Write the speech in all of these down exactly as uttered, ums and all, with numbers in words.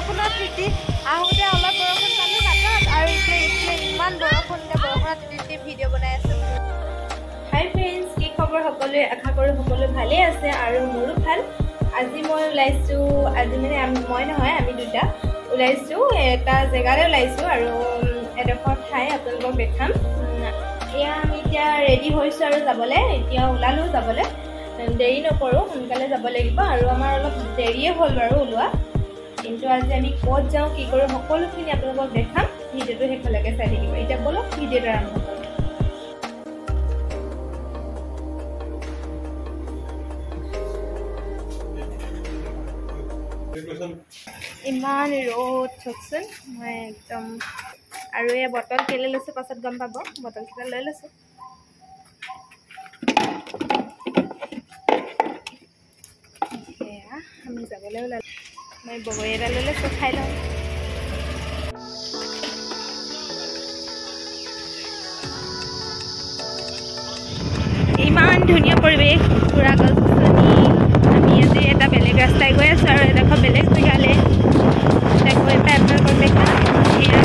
বৰষুণৰ তিতি আহোঁতে অলপ বৰষুণ পালোঁ বাটত আৰু এতিয়া এতিয়া ইমান বৰষুণ এতিয়া বৰষুণত তিতি ভিডিঅ' বনাই আছোঁ। হাই ফ্ৰেণ্ডছ, কি খবৰ সকলোৱে? আশা কৰোঁ সকলোৱে ভালেই আছে আৰু মোৰো ভাল। আজি মই ওলাইছোঁ, আজি মানে মই নহয় আমি দুটা ওলাইছোঁ, এটা জেগালৈ ওলাইছোঁ আৰু এডোখৰ ঠাই আপোনালোকক দেখাম। এয়া আমি এতিয়া ৰেডি হৈছোঁ আৰু যাবলৈ, এতিয়া ওলালোঁ যাবলৈ। দেৰি নকৰোঁ, সোনকালে যাব লাগিব আৰু আমাৰ অলপ দেৰিয়ে হ'ল বাৰু ওলোৱা, কিন্তু আজি আমি ক'ত যাওঁ কি কৰোঁ সকলোখিনি আপোনালোকক দেখাম। ভিডিঅ'টো শেষলৈকে চাই থাকিব। এতিয়া ব'লক ভিডিঅ'টো আৰম্ভ কৰোঁ। ইমান ৰ'দ চকচোন, মই একদম আৰু এই বটল কেলৈ লৈছোঁ পাছত গম পাব। বটলকেইটা লৈ লৈছোঁ। এয়া আমি যাবলৈ ওলালোঁ। মই বগৰী এটা লৈ লৈছোঁ, খাই লওঁ। ইমান ধুনীয়া পৰিৱেশ, পুৰা গছ গছনি। আমি আজি এটা বেলেগ ৰাস্তাই গৈ আছোঁ আৰু এডোখৰ বেলেগ জেগালৈ এতিয়া গৈ পাই আপোনালোকক দেখা। এয়া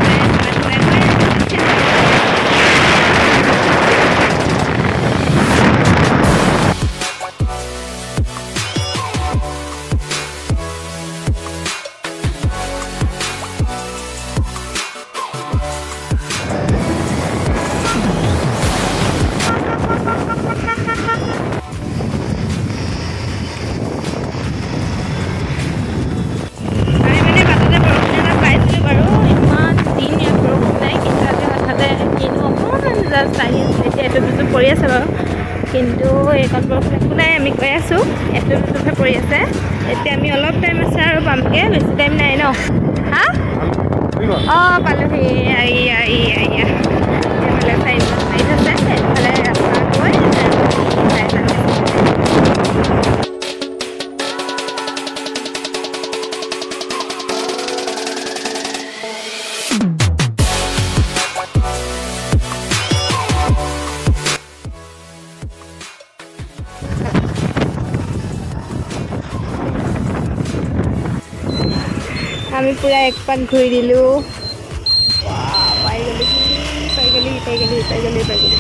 এতিয়া এটো দুটো পৰি আছে বাৰু, কিন্তু এইকণ বৰষুণ একো নাই। আমি গৈ আছোঁ, এটো দুটোহে পৰি আছে। এতিয়া আমি অলপ টাইম আছে আৰু পামগৈ, বেছি টাইম নাই ন? হা অঁ পালোহি। আই আই আইয়া এইফালে চাইড চাইড আছে, এইফালে ৰাস্তা গৈ আমি পুৰা এক পাক ঘূৰি দিলোঁ। পাই গ'লি পাই গ'লি পাই গ'লি পাই গ'লি পাই গ'লি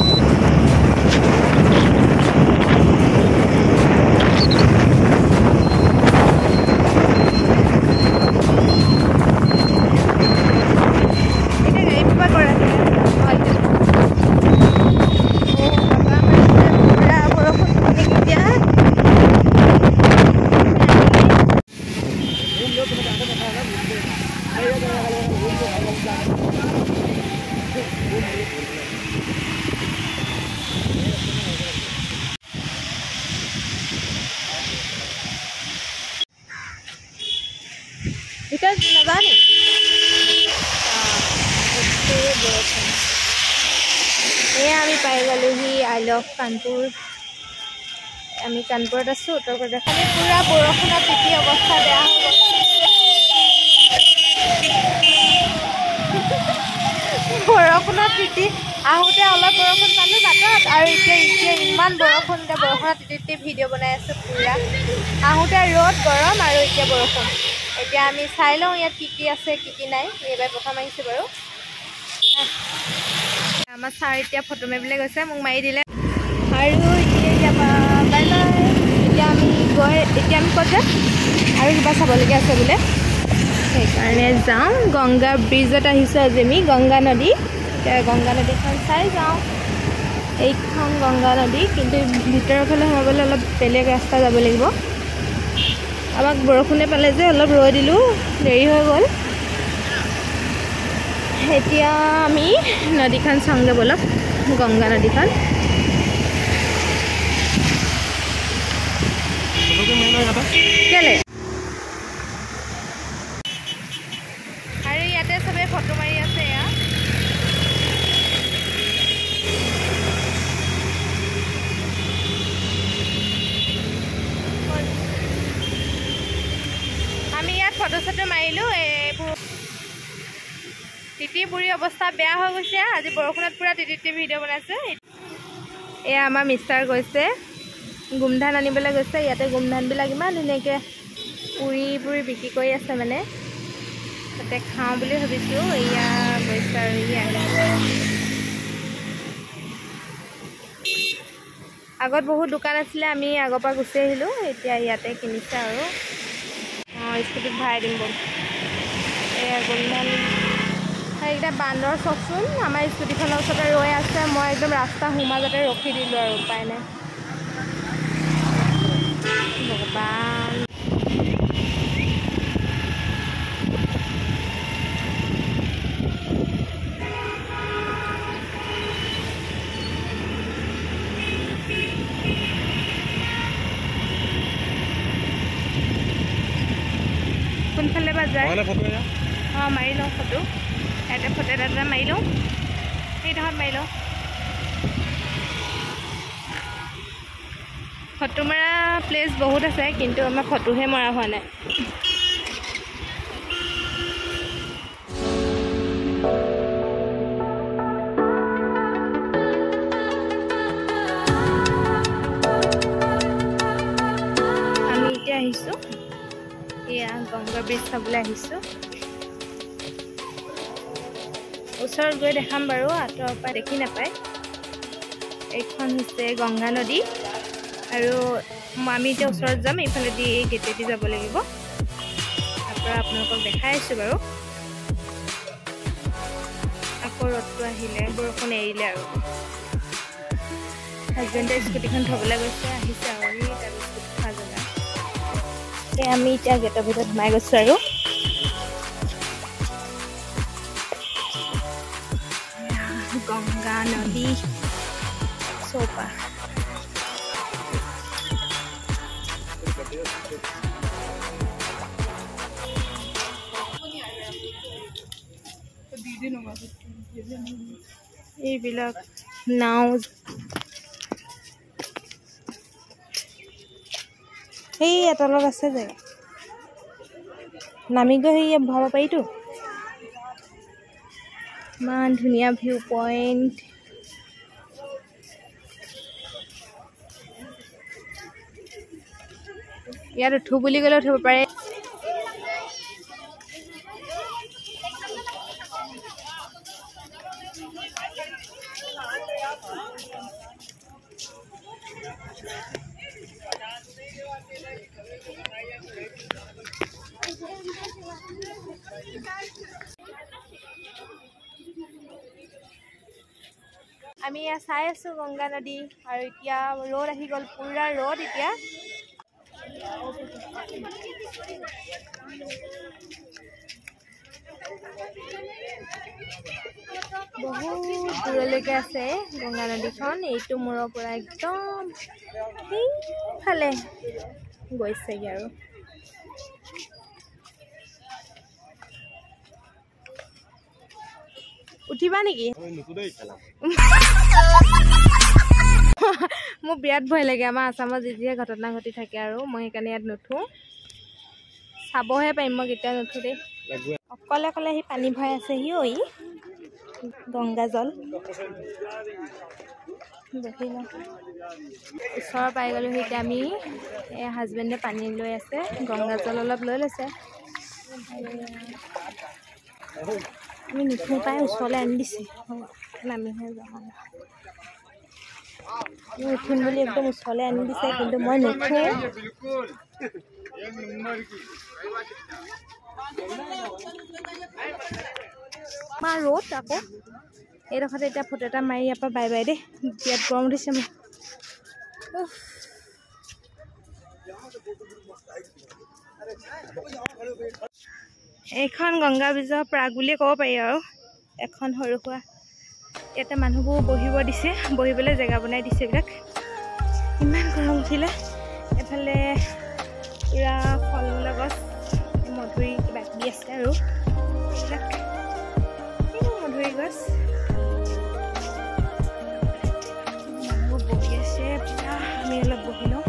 ভিতৰত নাজানি এয়া আমি পাই গ'লোহি আই লভ কানপুৰ। আমি কানপুৰত আছোঁ, উত্তৰ প্ৰদেশ। আমি পূৰা বৰষুণত তিতি অৱস্থা বেয়া হৈ গ'ল। বৰষুণত তিতি আহোঁতে অলপ বৰষুণ পালোঁ বাটত আৰু এতিয়া এতিয়া ইমান বৰষুণ, এতিয়া বৰষুণত তিতি তিতি ভিডিঅ' বনাই আছোঁ। পূৰা আহোঁতে ৰ'দ গৰম আৰু এতিয়া বৰষুণ। এতিয়া আমি চাই লওঁ ইয়াত কি কি আছে কি কি নাই। এইবাৰ প্ৰথম আহিছোঁ বাৰু। আমাৰ ছাৰ এতিয়া ফটো মাৰিবলৈ গৈছে, মোক মাৰি দিলে আৰু এতিয়া যাবা বাই বাই। এতিয়া আমি গৈ এতিয়া আমি ক'ত যাম আৰু কিবা চাবলগীয়া আছে বোলে, সেইকাৰণে যাওঁ। গংগা ব্ৰিজত আহিছোঁ আজি আমি, গংগা নদী। এতিয়া গংগা নদীখন চাই যাওঁ। এইখন গংগা নদী, কিন্তু ভিতৰৰ ফালে সোমাবলৈ অলপ বেলেগ ৰাস্তা যাব লাগিব। আমাক বৰষুণে পালে যে অলপ ৰৈ দিলোঁ, দেৰি হৈ গ'ল। এতিয়া আমি নদীখন চাওঁগৈ ব'লক, গংগা নদীখন। কেলে আৰু ইয়াতে চবে ফটো মাৰি আছে। এয়া আমি ইয়াত ফটো চটো মাৰিলোঁ। এইবোৰ তিতি বুঢ়ী অৱস্থা বেয়া হৈ গৈছে। আজি বৰষুণত পুৰা তিতি তিতি ভিডিঅ' বনাইছে। এয়া আমাৰ মিষ্টাৰ গৈছে গোমধান আনিবলৈ গৈছে। ইয়াতে গোমধানবিলাক ইমান ধুনীয়াকৈ পুৰি পুৰি বিক্ৰী কৰি আছে মানে তাতে খাওঁ বুলি ভাবিছোঁ এয়া গৈছে আৰু ইয়ালে আগত বহুত দোকান আছিলে আমি আগৰ পৰা গুচি আহিলোঁ এতিয়া ইয়াতে কিনিছে আৰু অঁ স্কুটিত ভৰাই দিম ব'ল এয়া গোলমাল সেইকেইটা বান্দৰ চাওকচোন আমাৰ স্কুটিখনৰ ওচৰতে ৰৈ আছে মই একদম ৰাস্তা সোমা যাতে ৰখি দিলোঁ আৰু উপায় নাই ভগৱান কোনফালে বা যায় অঁ মাৰি লওঁ ফটো এটা ফটো এটা এটা মাৰি লওঁ সেইডোখৰত মাৰি লওঁ ফটো মৰা প্লেচ বহুত আছে কিন্তু আমাৰ ফটোহে মৰা হোৱা নাই আমি এতিয়া আহিছোঁ এয়া গংগা ব্ৰিজ চাবলৈ আহিছোঁ ওচৰত গৈ দেখাম বাৰু আঁতৰৰ পৰা দেখি নাপায় এইখন হৈছে গংগা নদী আৰু আমি এতিয়া ওচৰত যাম এইফালেদি এই গেটেদি যাব লাগিব তাৰ পৰা আপোনালোকক দেখাই আছোঁ বাৰু আকৌ ৰ'দটো আহিলে বৰষুণ এৰিলে আৰু হাজবেণ্ডে স্কুটিখন থ'বলৈ গৈছে আহিছে আৰু এই তাৰ স্কুটি খোৱা জেগা এই আমি এতিয়া গেটৰ ভিতৰত সোমাই গৈছোঁ আৰু গংগা নদী চৌপা এইবিলাক নাও সেই তলত আছে যে নামি গৈ সেই ভৰাব পাৰিতো ইমান ধুনীয়া ভিউ পইণ্ট ইয়াত উঠো বুলি ক'লে উঠিব পাৰে আমি ইয়াত চাই আছোঁ গংগা নদী আৰু এতিয়া ৰ'দ আহি গ'ল পুৰা ৰ'দ এতিয়া বহুত দূৰলৈকে আছে গংগা নদীখন এইটো মূৰৰ পৰা একদম সেইফালে গৈছেগৈ আৰু উঠিবা নেকি মোৰ বিৰাট ভয় লাগে আমাৰ আসামত যেতিয়া ঘটনা ঘটি থাকে আৰু মই সেইকাৰণে ইয়াত নুঠো চাবহে পাৰিম মই কেতিয়া নুঠো দেই অকলে অকলে সি পানী ভৰাই আছে সি ঐ গংগা জল দেখি লওঁ ওচৰ পাই গ'লোঁ এতিয়া আমি এই হাজবেণ্ডে পানী লৈ আছে গংগা জল অলপ লৈ লৈছে আমি নুঠো পাই ওচৰলৈ আনি দিছে নামিহে যাওঁ মই উঠিম বুলি একদম ওচৰলৈ আনি দিছে কিন্তু মই নুঠো মা ৰ'দ আকৌ এইডোখৰতে এতিয়া ফটো এটা মাৰি ইয়াৰ পৰা বাই বাই দেই বিৰাট গৰম উঠিছে মোৰ এইখন গংগা ব্ৰিজৰ প্ৰাগ বুলিয়ে ক'ব পাৰি আৰু এখন সৰু সুৰা ইয়াতে মানুহবোৰ বহিব দিছে বহিবলৈ জেগা বনাই দিছে এইবিলাক ইমান গৰম উঠিলে এফালে পুৰা ফল মূলৰ গছ মধুৰি কিবা কিবি আছে আৰু এইবিলাক মধুৰি গছ মানুহবোৰ বহি আছে পুৰা আমি অলপ বহি লওঁ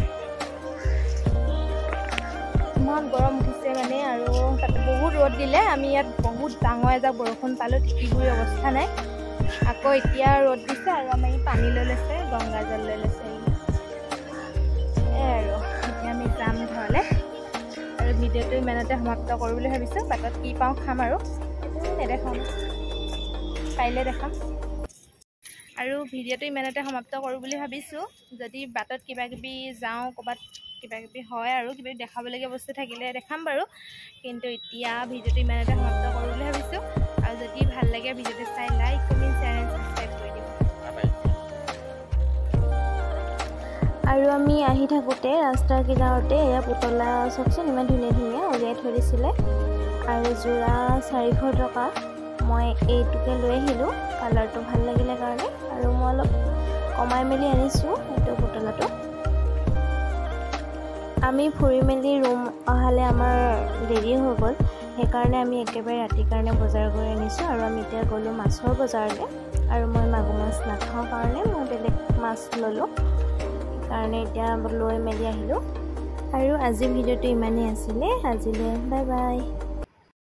ইমান গৰম উঠিছে মানে আৰু তাতে বহুত ৰ'দ দিলে আমি ইয়াত বহুত ডাঙৰ এজাক বৰষুণ পালোঁ তিতিবুৰি অৱস্থা নাই আকৌ এতিয়া ৰ'দ দিছে আৰু আমি পানী লৈ লৈছে গংগা জল লৈ লৈছে এই আৰু এতিয়া আমি যাম ঘৰলৈ আৰু ভিডিঅ'টো ইমানতে সমাপ্ত কৰোঁ বুলি ভাবিছোঁ। বাটত কি পাওঁ খাম আৰু সেইটো নেদেখাম, পাৰিলে দেখাম। আৰু ভিডিঅ'টো ইমানতে সমাপ্ত কৰোঁ বুলি ভাবিছোঁ। যদি বাটত কিবা কিবি যাওঁ, ক'ৰবাত কিবা কিবি হয় আৰু কিবা দেখাবলগীয়া বস্তু থাকিলে দেখাম বাৰু। কিন্তু এতিয়া ভিডিঅ'টো ইমানতে সমাপ্ত কৰোঁ বুলি ভাবিছোঁ। আৰু যদি ভাল লাগে ভিডিঅ'টো চাই like comment share and subscribe কৰি দিব। আৰু আমি আহি থাকোঁতে ৰাস্তাৰ কিনাৰতে এয়া পুতলা চাওকচোন, ইমান ধুনীয়া ধুনীয়া উলিয়াই থৈ দিছিলে। আৰু যোৰা চাৰিশ টকা। মই এইটোকে লৈ আহিলোঁ, কালাৰটো ভাল লাগিলে কাৰণে। আৰু মই অলপ কমাই মেলি আনিছোঁ এইটো পুতলাটো। আমি ফুৰি মেলি ৰুম অহালে আমাৰ দেৰি হৈ গ'ল, সেইকাৰণে আমি একেবাৰে ৰাতিৰ কাৰণে বজাৰ কৰি আনিছোঁ। আৰু আমি এতিয়া গ'লোঁ মাছৰ বজাৰলৈ। আৰু মই মাগুৰ মাছ নাখাওঁ কাৰণে মই বেলেগ মাছ ল'লোঁ, সেইকাৰণে এতিয়া লৈ মেলি আহিলোঁ। আৰু আজি ভিডিঅ'টো ইমানেই আছিলে। আজিলৈ বাই বাই।